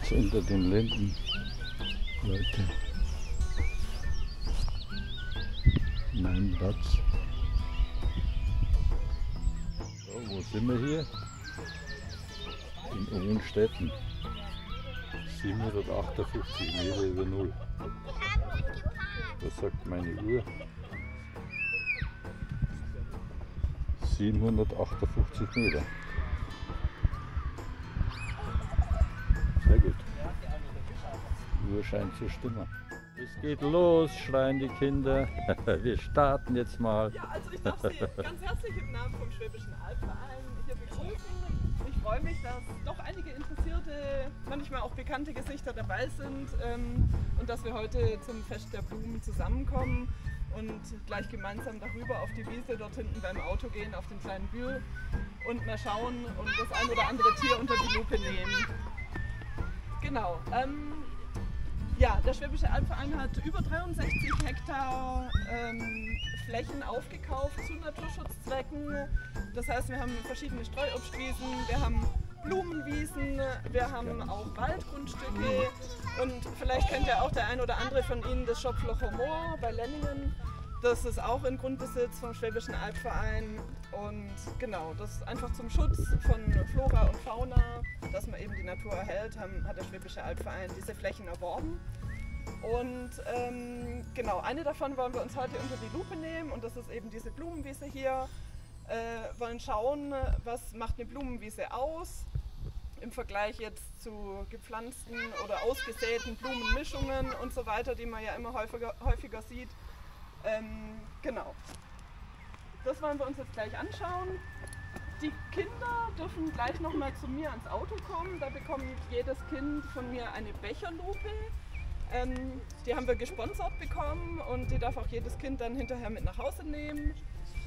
Platz unter den Linden, Leute. Mein Platz. So, wo sind wir hier? In Ohnstetten. 758 Meter über Null. Das sagt meine Uhr. 758 Meter. Sehr gut. Die Uhr scheint zu stimmen. Es geht los, schreien die Kinder. Wir starten jetzt mal. Ja, also ich darf Sie ganz herzlich im Namen vom Schwäbischen Albverein hier begrüßen. Ich freue mich, dass doch einige interessierte, manchmal auch bekannte Gesichter dabei sind und dass wir heute zum Fest der Blumen zusammenkommen und gleich gemeinsam darüber auf die Wiese dort hinten beim Auto gehen, auf den kleinen Bühl und mal schauen und das ein oder andere Tier unter die Lupe nehmen. Genau. Ja, der Schwäbische Albverein hat über 63 Hektar Flächen aufgekauft zu Naturschutzzwecken. Das heißt, wir haben verschiedene Streuobstwiesen, wir haben Blumenwiesen, wir haben auch Waldgrundstücke und vielleicht kennt ja auch der ein oder andere von Ihnen das Schopflocher Moor bei Lenningen. Das ist auch in Grundbesitz vom Schwäbischen Albverein und genau, das ist einfach zum Schutz von Flora und Fauna, dass man eben die Natur erhält, hat der Schwäbische Albverein diese Flächen erworben. Und genau, eine davon wollen wir uns heute unter die Lupe nehmen und das ist eben diese Blumenwiese hier. Wollen schauen, was macht eine Blumenwiese aus im Vergleich jetzt zu gepflanzten oder ausgesäten Blumenmischungen und so weiter, die man ja immer häufiger sieht. Genau, das wollen wir uns jetzt gleich anschauen. Die Kinder dürfen gleich noch mal zu mir ans Auto kommen. Da bekommt jedes Kind von mir eine Becherlupe. Die haben wir gesponsert bekommen und die darf auch jedes Kind dann hinterher mit nach Hause nehmen.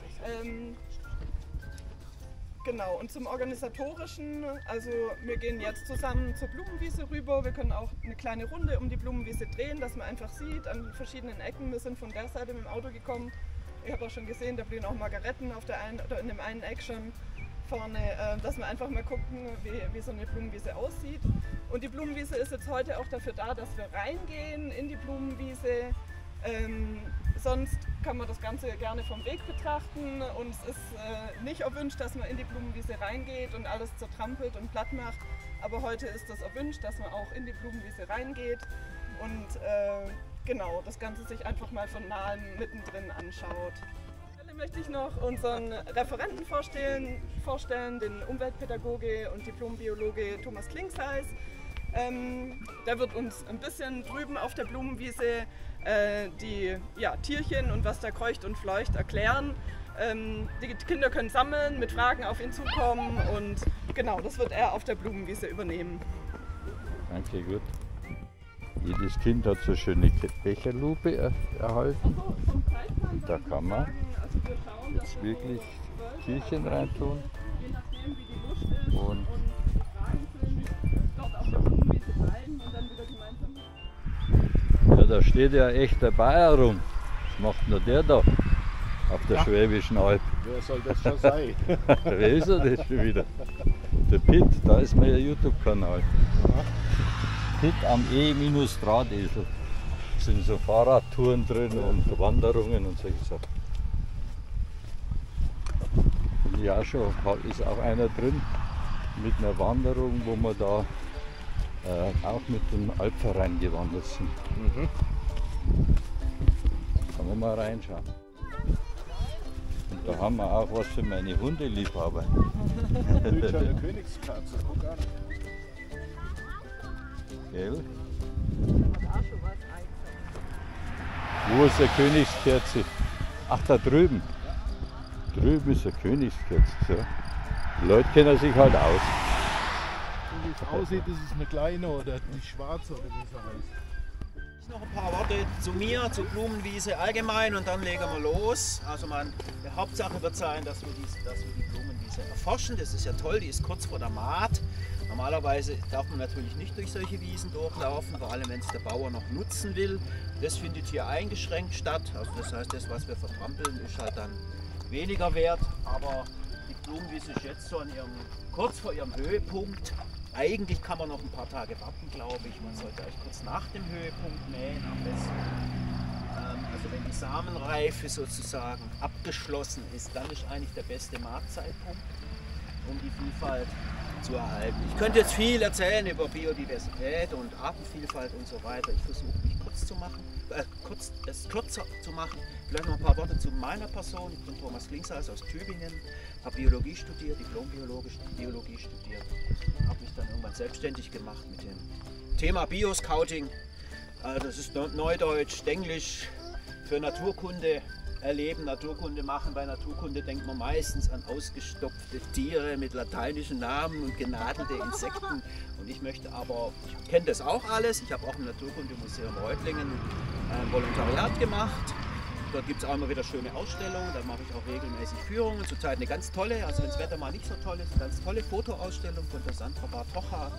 Genau, und zum Organisatorischen, also wir gehen jetzt zusammen zur Blumenwiese rüber. Wir können auch eine kleine Runde um die Blumenwiese drehen, dass man einfach sieht, an verschiedenen Ecken. Wir sind von der Seite mit dem Auto gekommen. Ich habe auch schon gesehen, da blühen auch Margaretten auf der einen oder in dem einen Eck schon vorne, dass wir einfach mal gucken, wie so eine Blumenwiese aussieht. Und die Blumenwiese ist jetzt heute auch dafür da, dass wir reingehen in die Blumenwiese. Sonst kann man das Ganze gerne vom Weg betrachten und es ist nicht erwünscht, dass man in die Blumenwiese reingeht und alles zertrampelt und platt macht. Aber heute ist das erwünscht, dass man auch in die Blumenwiese reingeht und genau, das Ganze sich einfach mal von nahem mittendrin anschaut. An möchte ich noch unseren Referenten vorstellen, den Umweltpädagoge und Diplombiologe Thomas Klingsheiß. Der wird uns ein bisschen drüben auf der Blumenwiese die Tierchen und was da kreucht und fleucht erklären. Die Kinder können sammeln, mit Fragen auf ihn zukommen und genau, das wird er auf der Blumenwiese übernehmen. Danke, gut. Jedes Kind hat so eine schöne Becherlupe erhalten. Und da kann man jetzt wirklich Tierchen reintun. Je nachdem, wie die Lust ist Und die Fragen sind, dort auf der Blumenwiese bleiben und dann wieder gemeinsam. ja, da steht ja echt der Bayer rum. Was macht nur der da auf der Schwäbischen Alb? Wer soll das schon sein? Wer ist er das schon wieder? Der Pitt, da ist mein YouTube-Kanal. Pitt am E-Drahtesel. Da sind so Fahrradtouren drin und Wanderungen und solche Sachen. Und ja, schon ist auch einer drin mit einer Wanderung, wo wir da auch mit dem Albverein gewandert sind. Kann man mal reinschauen. Und da haben wir auch was für meine Hundeliebhaber. Das ist schon eine Königskatze, guck an. Gell? Wo ist eine Königskerze? Ach, da drüben. Drüben ist eine Königskerze. So. Die Leute kennen sich halt aus. Wie es aussieht, ist es eine kleine oder die schwarze oder wie sie heißt. Noch ein paar Worte zu mir, zur Blumenwiese allgemein und dann legen wir los. Also die Hauptsache wird sein, dass wir die Blumenwiese erforschen. Das ist ja toll, die ist kurz vor der Maat. Normalerweise darf man natürlich nicht durch solche Wiesen durchlaufen, vor allem wenn es der Bauer noch nutzen will. Das findet hier eingeschränkt statt. Also das heißt, das, was wir vertrampeln, ist halt dann weniger wert. Aber die Blumenwiese ist jetzt so kurz vor ihrem Höhepunkt. Eigentlich kann man noch ein paar Tage warten, glaube ich. Man sollte eigentlich kurz nach dem Höhepunkt mähen am besten. Also wenn die Samenreife sozusagen abgeschlossen ist, dann ist eigentlich der beste Marktzeitpunkt, um die Vielfalt zu erhalten. Ich könnte jetzt viel erzählen über Biodiversität und Artenvielfalt und so weiter. Ich versuche mich kurz zu machen, es kürzer zu machen. Vielleicht noch ein paar Worte zu meiner Person. Ich bin Thomas Klingsals aus Tübingen, habe Biologie studiert, Diplom-Biologie studiert, habe mich dann irgendwann selbstständig gemacht mit dem Thema Bioscouting. Das ist Neudeutsch, Englisch für Naturkunde erleben, Naturkunde machen. Bei Naturkunde denkt man meistens an ausgestopfte Tiere mit lateinischen Namen und genadelte Insekten. Und ich kenne das auch alles. Ich habe auch im Naturkundemuseum Reutlingen ein Volontariat gemacht. Dort gibt es auch immer wieder schöne Ausstellungen, da mache ich auch regelmäßig Führungen. Zurzeit eine ganz tolle, also wenn das Wetter mal nicht so toll ist, eine ganz tolle Fotoausstellung von der Sandra Bartocha,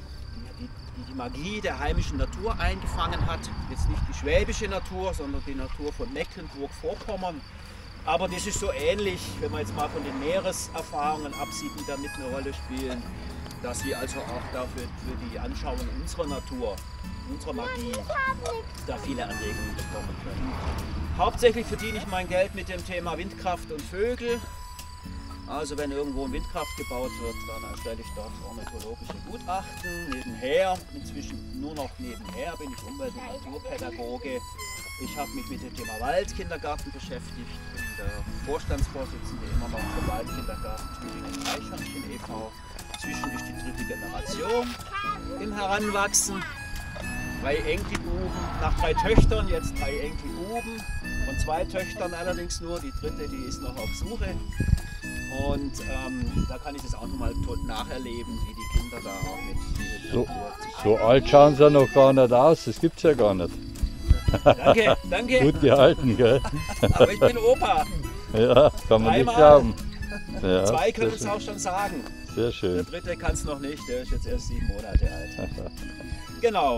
die Magie der heimischen Natur eingefangen hat. Jetzt nicht die schwäbische Natur, sondern die Natur von Mecklenburg-Vorpommern. Aber das ist so ähnlich, wenn man jetzt mal von den Meereserfahrungen absieht, die da mit eine Rolle spielen, dass wir also auch dafür für die Anschauung unserer Natur, unserer Magie, da viele Anregungen bekommen können. Hauptsächlich verdiene ich mein Geld mit dem Thema Windkraft und Vögel. Also wenn irgendwo ein Windkraft gebaut wird, dann erstelle ich dort ornithologische Gutachten. Nebenher, inzwischen nur noch nebenher, bin ich Umwelt- und Naturpädagoge. Ich habe mich mit dem Thema Waldkindergarten beschäftigt. Bin der Vorstandsvorsitzende immer noch vom Waldkindergarten Tübingen-Eichhörnchen e.V. Inzwischen ist die 3. Generation im Heranwachsen. 3 Enkelbuben, nach 3 Töchtern jetzt 3 Enkelbuben. Von 2 Töchtern allerdings nur, die 3., die ist noch auf Suche. Und da kann ich das auch nochmal nacherleben, wie die Kinder da auch mit So alt schauen sie ja noch gar nicht aus, das gibt's ja gar nicht. Danke, danke. Gut gehalten, gell? Aber ich bin Opa. Ja, kann man nicht 3-mal. glauben. Ja, 2 können sehr es auch schon sagen. Sehr Der schön. 3. kann es noch nicht, der ist jetzt erst 7 Monate alt. Genau.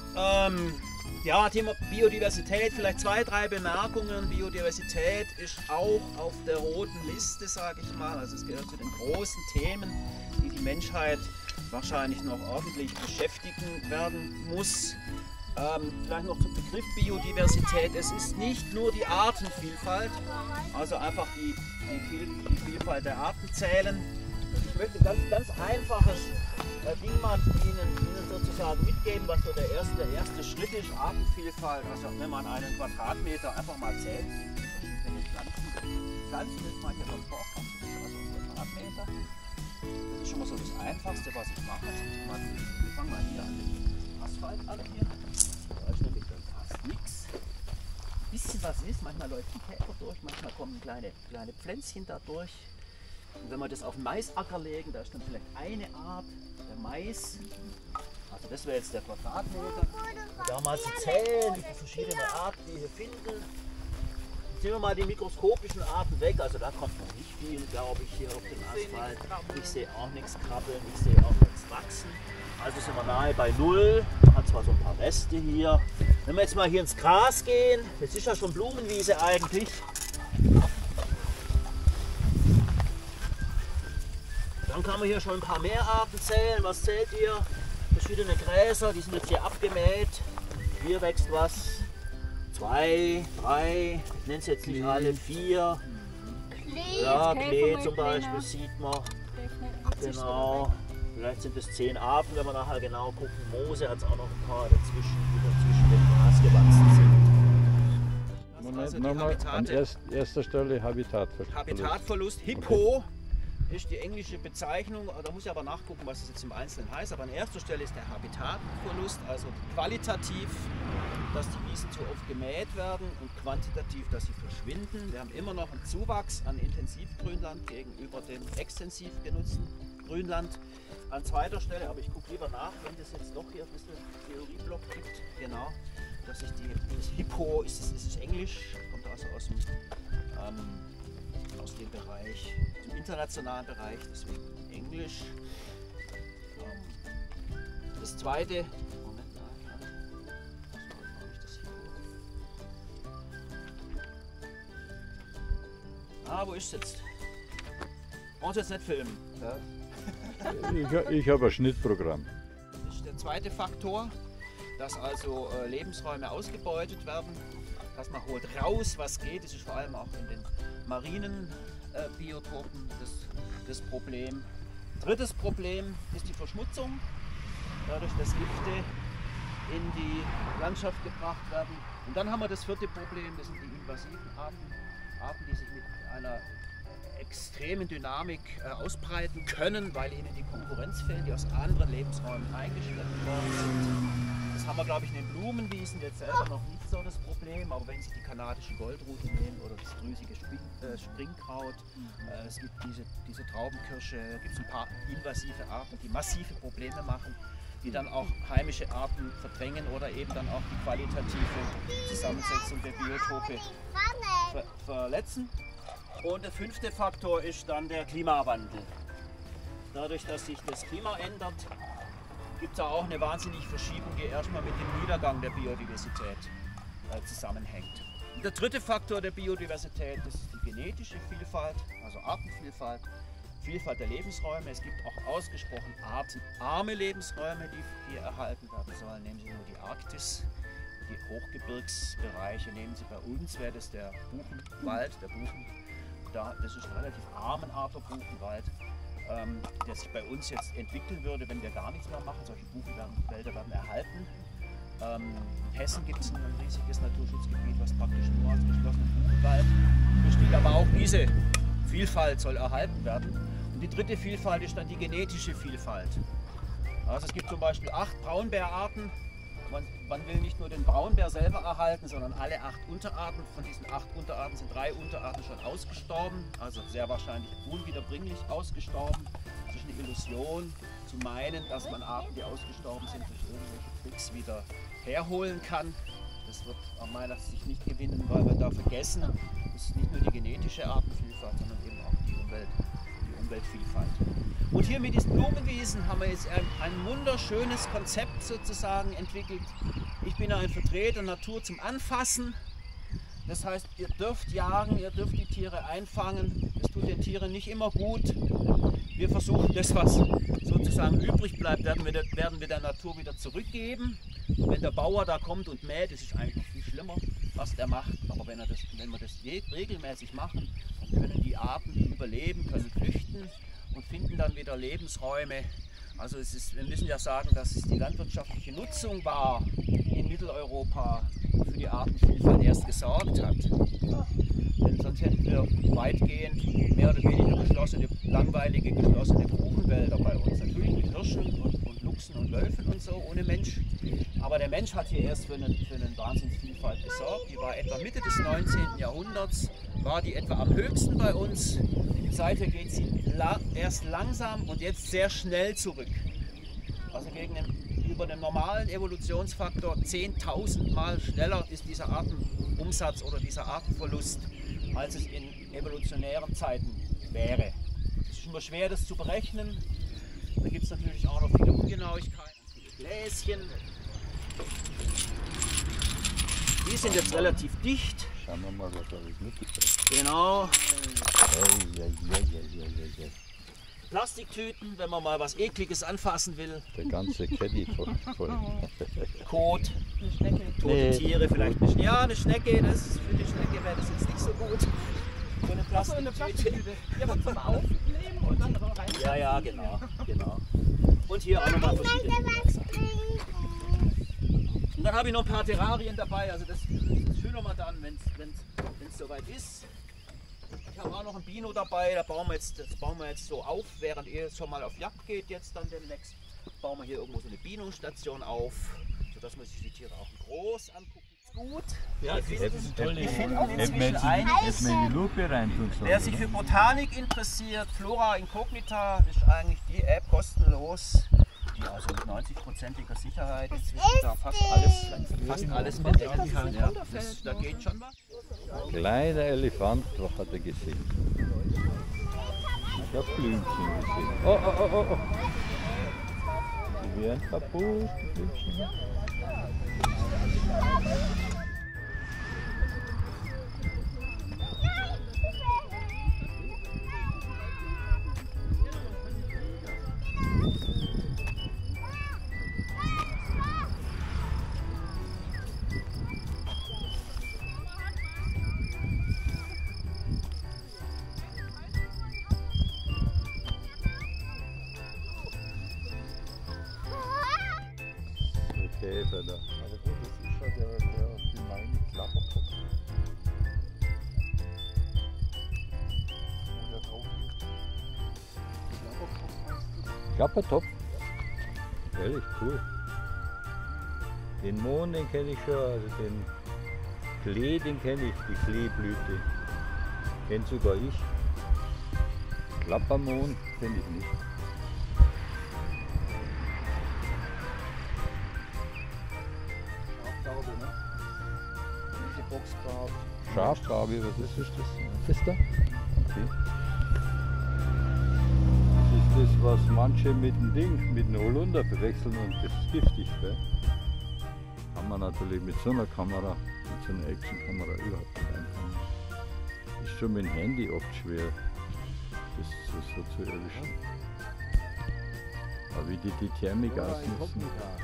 Ja, Thema Biodiversität, vielleicht 2, 3 Bemerkungen. Biodiversität ist auch auf der roten Liste, sage ich mal. Also es gehört zu den großen Themen, die die Menschheit wahrscheinlich noch ordentlich beschäftigen werden muss. Vielleicht noch zum Begriff Biodiversität. Es ist nicht nur die Artenvielfalt, also einfach die Vielfalt der Arten zählen. Ich möchte ein ganz einfaches Ding mal Ihnen sozusagen mitgeben, was so der erste Schritt ist, Artenvielfalt. Also wenn man einen Quadratmeter einfach mal zählt, verschiedene Pflanzen jetzt mal hier beim Vorkommen, also ein Quadratmeter. Das ist schon mal so das Einfachste, was ich mache. Wir fangen mal hier an den Asphalt an hier. Da ist nämlich dann fast nichts. Ein bisschen was ist, manchmal läuft ein Käfer durch, manchmal kommen kleine Pflänzchen da durch. Und wenn wir das auf den Maisacker legen, da ist dann vielleicht eine Art, der Mais. Also das wäre jetzt der Quadratmeter. Und da mal zu zählen, wie viele verschiedene Arten wir hier finden. Jetzt nehmen wir mal die mikroskopischen Arten weg, also da kommt noch nicht viel, glaube ich, hier auf dem Asphalt. Ich sehe auch nichts krabbeln, ich sehe auch nichts wachsen. Also sind wir nahe bei 0. Man hat zwar so ein paar Reste hier. Wenn wir jetzt mal hier ins Gras gehen, das ist ja schon Blumenwiese eigentlich. Dann kann man hier schon ein paar mehr Arten zählen. Was zählt ihr? Verschiedene Gräser, die sind jetzt hier abgemäht. Hier wächst was. 2, 3, ich nenne es jetzt nicht alle, 4. Ja, Klee zum Beispiel sieht man. Genau. Vielleicht sind es 10 Arten, wenn wir nachher genau gucken. Moose hat es auch noch ein paar dazwischen, die zwischen dem Gras gewachsen sind. Moment, Also die nochmal an Habitate. erster Stelle Habitatverlust. Habitatverlust, Hippo ist die englische Bezeichnung, da muss ich aber nachgucken, was es jetzt im Einzelnen heißt. Aber an erster Stelle ist der Habitatverlust, also qualitativ, dass die Wiesen zu oft gemäht werden und quantitativ, dass sie verschwinden. Wir haben immer noch einen Zuwachs an Intensivgrünland gegenüber dem extensiv genutzten Grünland. An zweiter Stelle, aber ich gucke lieber nach, wenn es jetzt doch hier ein bisschen Theorieblock gibt. Genau, dass ich das Hippo, ist Englisch, kommt also aus dem Bereich, dem internationalen Bereich, deswegen Englisch. Das zweite, Moment, das war noch nicht das Hippo. Wo ist es jetzt? Brauchen Sie jetzt nicht filmen. Ja. Ich habe ein Schnittprogramm. Das ist der zweite Faktor, dass also Lebensräume ausgebeutet werden, dass man holt raus, was geht. Das ist vor allem auch in den marinen Biotopen das Problem. Drittes Problem ist die Verschmutzung, dadurch, dass Gifte in die Landschaft gebracht werden. Und dann haben wir das vierte Problem, das sind die invasiven Arten, die sich mit einer extremen Dynamik ausbreiten können, weil ihnen die Konkurrenz fehlt, die aus anderen Lebensräumen eingeschleppt worden sind. Das haben wir, glaube ich, in den Blumenwiesen jetzt selber noch nicht so das Problem, aber wenn Sie die kanadische Goldrute nehmen oder das drüsige Springkraut, es gibt diese Traubenkirsche, gibt es ein paar invasive Arten, die massive Probleme machen, die dann auch heimische Arten verdrängen oder eben dann auch die qualitative Zusammensetzung der Biotope verletzen. Und der fünfte Faktor ist dann der Klimawandel. Dadurch, dass sich das Klima ändert, gibt es auch eine wahnsinnige Verschiebung, die erstmal mit dem Niedergang der Biodiversität zusammenhängt. Und der dritte Faktor der Biodiversität, das ist die genetische Vielfalt, also Artenvielfalt, Vielfalt der Lebensräume. Es gibt auch ausgesprochen artenarme Lebensräume, die erhalten werden sollen. Nehmen Sie nur die Arktis, die Hochgebirgsbereiche. Nehmen Sie bei uns, wäre das der Buchenwald, der Buchen. Das ist ein relativ armenarter Buchenwald, der sich bei uns jetzt entwickeln würde, wenn wir gar nichts mehr machen. Solche Buchenwälder werden erhalten. In Hessen gibt es ein riesiges Naturschutzgebiet, was praktisch nur aus geschlossenem Buchenwald besteht. Aber auch diese Vielfalt soll erhalten werden. Und die dritte Vielfalt ist dann die genetische Vielfalt. Also es gibt zum Beispiel 8 Braunbärarten. Man will nicht nur den Braunbär selber erhalten, sondern alle 8 Unterarten. Von diesen 8 Unterarten sind 3 Unterarten schon ausgestorben, also sehr wahrscheinlich unwiederbringlich ausgestorben. Es ist eine Illusion zu meinen, dass man Arten, die ausgestorben sind, durch irgendwelche Tricks wieder herholen kann. Das wird aus meiner Sicht nicht gewinnen, weil wir da vergessen, es ist nicht nur die genetische Artenvielfalt, sondern eben auch die Umweltvielfalt. Und hier mit diesen Blumenwiesen haben wir jetzt ein wunderschönes Konzept sozusagen entwickelt. Ich bin ein Vertreter Natur zum Anfassen. Das heißt, ihr dürft jagen, ihr dürft die Tiere einfangen. Das tut den Tieren nicht immer gut. Wir versuchen das, was sozusagen übrig bleibt, werden wir der Natur wieder zurückgeben. Und wenn der Bauer da kommt und mäht, das ist eigentlich noch viel schlimmer, was der macht. Aber wenn wir das regelmäßig machen, dann können die Arten, die überleben, können flüchten und finden dann wieder Lebensräume. Also wir müssen ja sagen, dass es die landwirtschaftliche Nutzung war in Mitteleuropa, die für die Artenvielfalt erst gesorgt hat. Denn sonst hätten wir weitgehend mehr oder weniger langweilige geschlossene Buchenwälder bei uns. Natürlich mit Hirschen und Luchsen und Wölfen und so, ohne Mensch. Aber der Mensch hat hier erst für eine Wahnsinnsvielfalt gesorgt. Die war etwa Mitte des 19. Jahrhunderts, war die etwa am höchsten bei uns. Seither geht sie erst langsam und jetzt sehr schnell zurück. Also über den normalen Evolutionsfaktor 10.000 Mal schneller ist dieser Artenumsatz oder dieser Artenverlust, als es in evolutionären Zeiten wäre. Es ist immer schwer, das zu berechnen. Da gibt es natürlich auch noch viele Ungenauigkeiten, viele Bläschen. Die sind jetzt relativ dicht. Schauen wir mal, was da alles mitgebracht. Genau. Ja. Plastiktüten, wenn man mal was Ekliges anfassen will. Der ganze Caddy voll. Kot, Eine Schnecke. tote Tiere, vielleicht eine Schnecke. Ja, eine Schnecke, für die Schnecke wäre das jetzt nicht so gut. So eine Achso, eine Plastiktüte. Plastiktüte. Ja, aber zum Aufnehmen und dann rein. Ja, genau. Und hier auch nochmal verschiedene Sachen. Und dann habe ich noch ein paar Terrarien dabei, also das schöner mal dann, wenn es soweit ist. Ich habe auch noch ein Bino dabei, das bauen wir jetzt so auf, während ihr schon mal auf Jagd geht, jetzt dann demnächst, bauen wir hier irgendwo so eine Bino-Station auf, sodass man sich die Tiere auch groß angucken. Gut. Ja, Die finden Hätten inzwischen einiges. wir in die Lupe reintun sollen. Wer sich für Botanik interessiert, Flora Incognita ist eigentlich die App kostenlos, die also mit 90%iger Sicherheit inzwischen da fast alles bedecken kann. Ja, da geht schon was. Kleiner Elefant, was hat er gesehen? Ich habe Blümchen gesehen. Oh. Die werden kaputt, die Blümchen. Käfer da. Aber gut, das ist halt der gemeine Klappertopf. Wo der drauf liegt. Klappertopf heißt das. Klappertopf? Ehrlich, cool. Den Mohn, den kenne ich schon, also den Klee, den kenne ich, die Kleeblüte. Kennt sogar ich. Klappermohn kenne ich nicht. Schafgarbe, ne? Diese Boxgrab. Schafgarbe, was ist das? Was ist da? Okay. Das ist das, was manche mit dem Ding, mit dem Holunder verwechseln und das ist giftig, gell? Kann man natürlich mit so einer Kamera, mit so einer Actionkamera überhaupt nicht einfangen. Ist schon mit dem Handy oft schwer, das so zu erwischen. Aber wie die Thermik Oder ein ausnutzen. Hoppnika.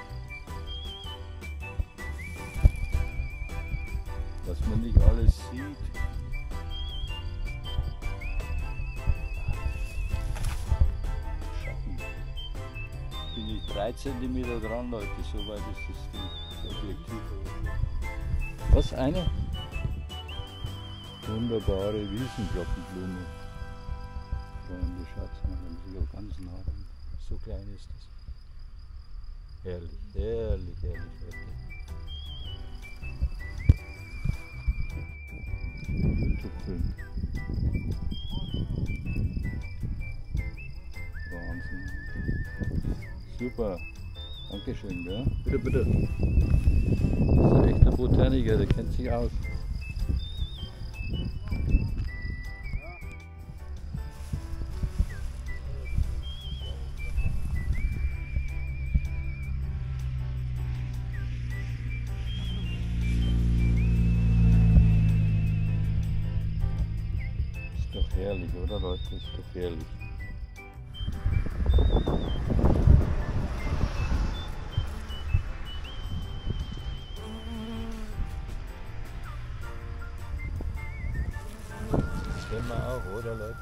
Was man nicht alles sieht. Schatten. Bin ich 3 cm dran, Leute, so weit ist das Objektiv. Was, eine? Wunderbare Wiesenglockenblume. Freunde, schaut's mal, da muss ich auch ganz nah ran. So klein ist das. Herrlich, herrlich, herrlich, herrlich. YouTube-Film. Wahnsinn. Super. Dankeschön, gell? Bitte, bitte. Das ist ein echter Botaniker, der kennt sich aus. Ist doch herrlich, oder Leute? Ist doch herrlich. Das kennen wir auch, oder Leute?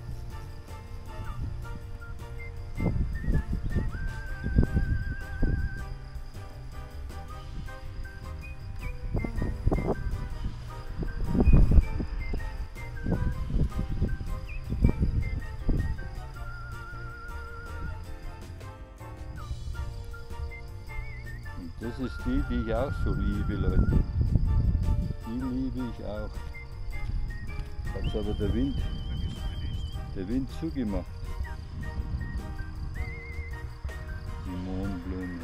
Und das ist die ich auch so liebe, Leute. Die liebe ich auch. Hat aber der Wind zugemacht. Die Mohnblume.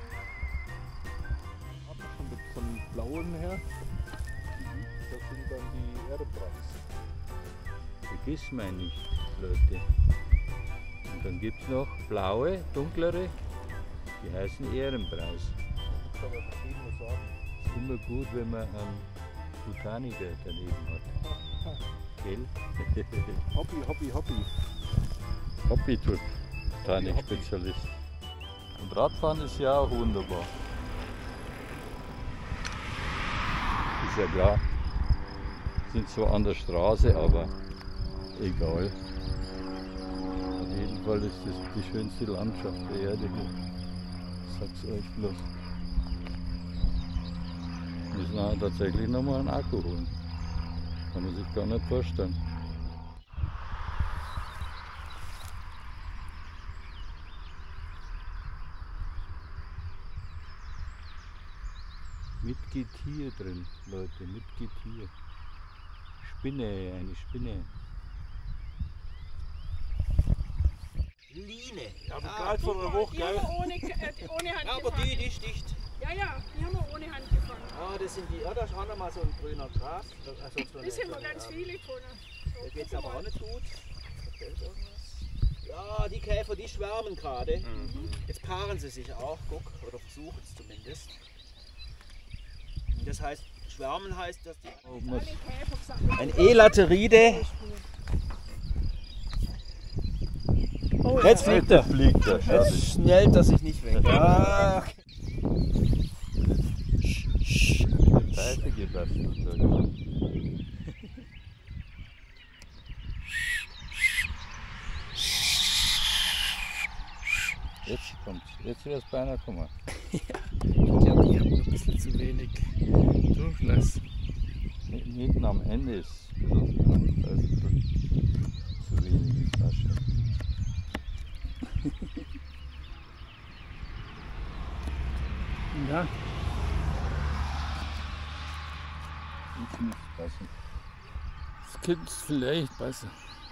Von blauen her, das sind dann die Ehrenpreis. Vergiss mal nicht, Leute. Und dann gibt es noch blaue, dunklere, die heißen Ehrenpreis. Das kann man verschiedene sagen. Ist immer gut, wenn man einen Botaniker daneben hat. Gell? Hobby, Hobby, Hobby. Hobby-Typ, Botanik-Spezialist. Und Radfahren ist ja auch wunderbar. Ist ja klar. Sind zwar an der Straße, aber egal. Auf jeden Fall ist das die schönste Landschaft der Erde hier. Ich sag's euch bloß. Wir müssen auch tatsächlich nochmal einen Akku holen. Kann man sich gar nicht vorstellen. Mit Getier drin, Leute, mit Getier. Spinne, eine Spinne. Line. Aber gerade vor einer Woche, Die haben gell? wir ohne Hand Ja, aber gefangen. die ist dicht. Ja, die haben wir ohne Hand gefangen. Ah, das sind die. Ja, da ist auch noch mal so ein grüner Gras. Also so Das sind wir eine, ganz viele von. Da geht es aber auch nicht gut. Da fehlt irgendwas. Ja, die Käfer, die schwärmen gerade. Jetzt paaren sie sich auch, guck, oder versuchen es zumindest. Das heißt, schwärmen heißt, dass die. Oh, muss- Ein Elateride. Oh, Jetzt fliegt er. Fliegt er, schau Jetzt dich. schnellt er sich nicht weg. Ah, Die Pfeife gebastelt. Jetzt kommt's. Jetzt wird es beinahe kommen. Ich glaube, ich habe noch ein bisschen zu wenig Durchlass. Mitten am Ende ist da ist zu wenig Flasche. Ja, Ich muss passen. das könnte vielleicht besser.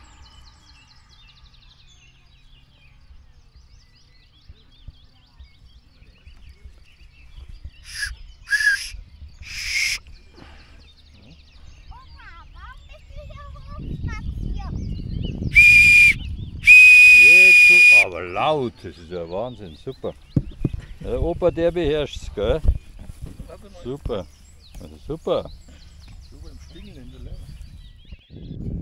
Jetzt, aber laut, das ist ja Wahnsinn, super. Der Opa, der beherrscht es, gell? Super, also super. Super im Stingel in der Länge.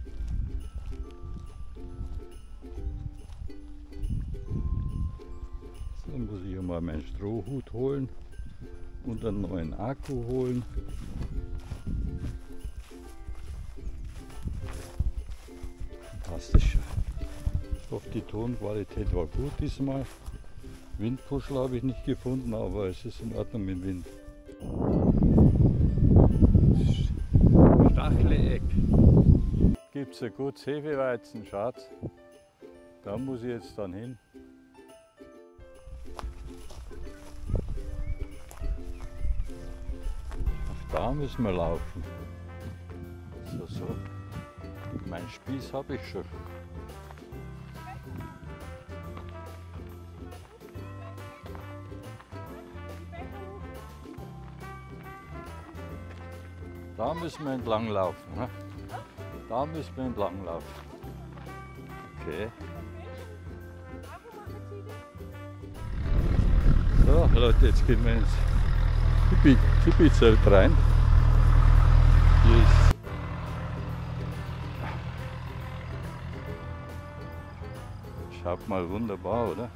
So muss ich mal meinen Strohhut holen und einen neuen Akku holen. Dann passt das schon. Ich hoffe, die Tonqualität war gut diesmal. Windpuschel habe ich nicht gefunden, aber es ist in Ordnung mit dem Wind. Stacheleck. Gibt es ein gutes Hefeweizen, Schatz? Da muss ich jetzt dann hin. Ach, da müssen wir laufen. So. Mein Spieß habe ich schon. Da müssen wir entlang laufen. Ne? Da müssen wir entlang laufen. Okay. So Leute, jetzt gehen wir ins Tipi-Zelt rein. Hier ist schaut mal wunderbar, oder?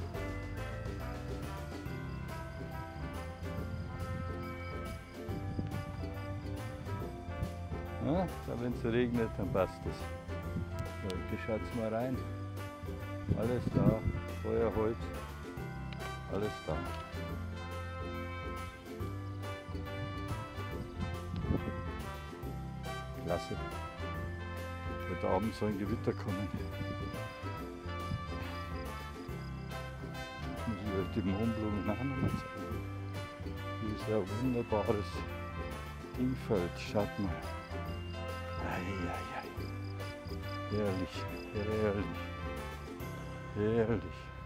Ja, wenn es regnet, dann passt es. So, schaut mal rein. Alles da, Feuerholz, alles da. Klasse. Heute Abend soll ein Gewitter kommen. Jetzt muss ich euch die Mohnblumen nachher noch mal zeigen. Hier ist ein wunderbares Dingfeld, schaut mal. Eieiei. Herrlich, herrlich, herrlich.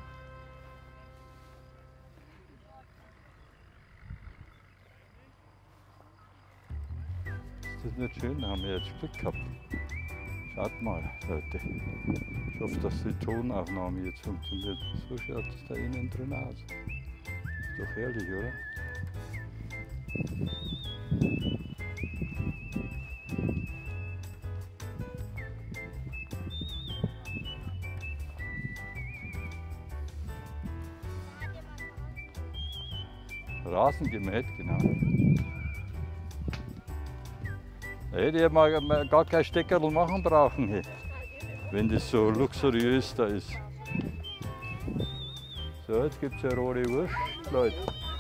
Ist das nicht schön? Da haben wir jetzt Glück gehabt. Schaut mal, Leute. Ich hoffe, dass die Tonaufnahme jetzt funktioniert. So schaut es da innen drin aus. Ist doch herrlich, oder? Rasen gemäht, genau. Da hätte ich mal gar kein Steckerl machen brauchen, hey, wenn das so luxuriös da ist. So, jetzt gibt es ja rote Wurst, Leute.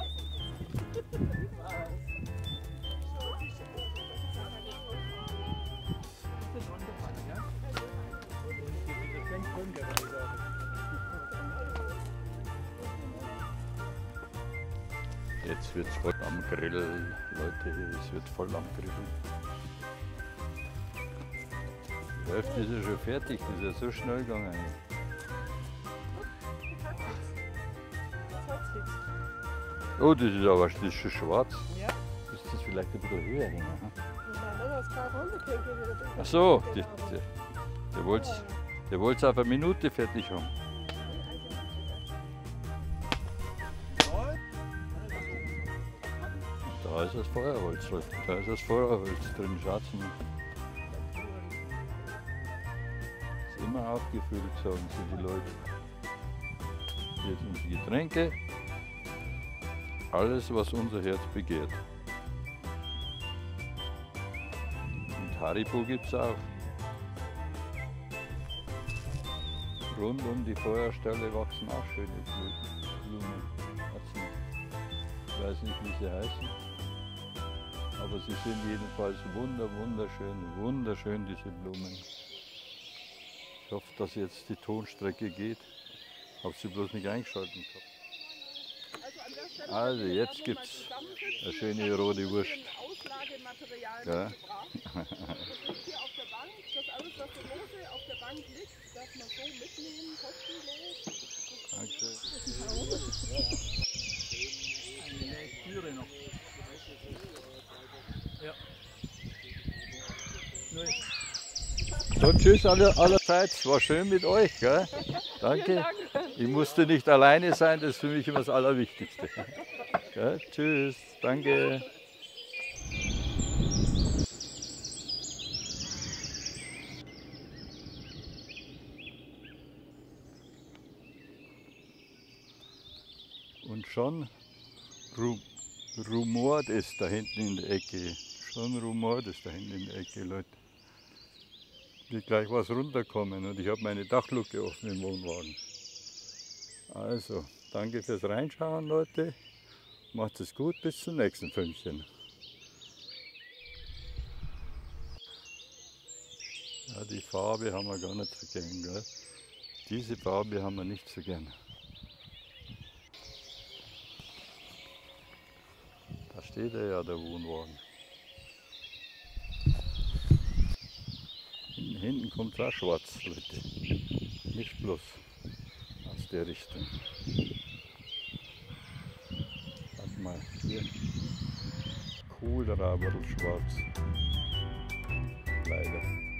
Jetzt wird es voll am Grill, Leute, es wird voll am Grill. Die Hälfte ist ja schon fertig, das ist ja so schnell gegangen. Oh, das ist aber das ist schon schwarz. Ja. Ist das vielleicht ein bisschen höher hängen? Ach Ach so, der wollte es auf eine Minute fertig haben. Da ist das Feuerholz, da ist das Feuerholz drin, schaut mal. Ist immer aufgefüllt, sagen sie die Leute. Hier sind die Getränke, alles was unser Herz begehrt. Und Haribo gibt es auch. Rund um die Feuerstelle wachsen auch schöne Blumen. Ich weiß nicht, wie sie heißen. Aber sie sind jedenfalls wunderschön, diese Blumen. Ich hoffe, dass jetzt die Tonstrecke geht. Habe sie bloß nicht eingeschaltet gehabt. Also jetzt gibt es eine schöne rote Wurst. Ja. Das liegt hier auf der Bank. Das alles, was so lose auf der Bank liegt, darf man so mitnehmen, kostenlos. Danke. Eine Lektüre noch. Ja. So, tschüss allerseits. War schön mit euch. Gell? Danke. Ich musste nicht alleine sein, das ist für mich immer das Allerwichtigste. Gell? Tschüss. Danke. Und schon rumort es da hinten in der Ecke. Schon rumort es da hinten in der Ecke, Leute. Wird gleich was runterkommen und ich habe meine Dachluke offen im Wohnwagen. Also, danke fürs Reinschauen, Leute. Macht es gut, bis zum nächsten Filmchen. Ja, die Farbe haben wir gar nicht so gern, gell? Diese Farbe haben wir nicht so gern. Da steht er ja, der Wohnwagen. Hinten kommt es auch schwarz, Leute. Nicht bloß aus der Richtung. Warte mal, hier. Kohlraberl schwarz. Leider.